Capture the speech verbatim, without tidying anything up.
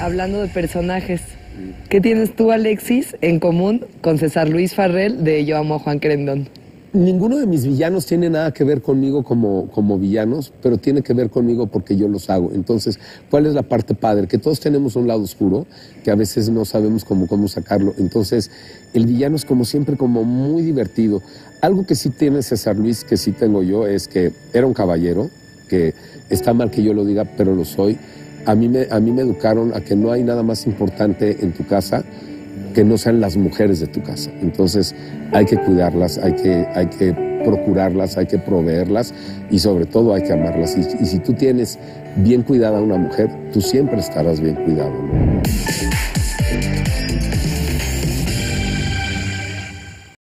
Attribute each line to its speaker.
Speaker 1: hablando de personajes, ¿qué tienes tú, Alexis, en común con César Luis Farrell de Yo amo a Juan Querendón?
Speaker 2: Ninguno de mis villanos tiene nada que ver conmigo como, como villanos, pero tiene que ver conmigo porque yo los hago. Entonces, ¿cuál es la parte padre? Que todos tenemos un lado oscuro, que a veces no sabemos cómo, cómo sacarlo. Entonces, el villano es como siempre como muy divertido. Algo que sí tiene César Luis, que sí tengo yo, es que era un caballero, que está mal que yo lo diga, pero lo soy. A mí me, a mí me educaron a que no hay nada más importante en tu casa que no sean las mujeres de tu casa. Entonces hay que cuidarlas, hay que, hay que procurarlas, hay que proveerlas y sobre todo hay que amarlas. Y, y si tú tienes bien cuidada a una mujer, tú siempre estarás bien cuidado, ¿no?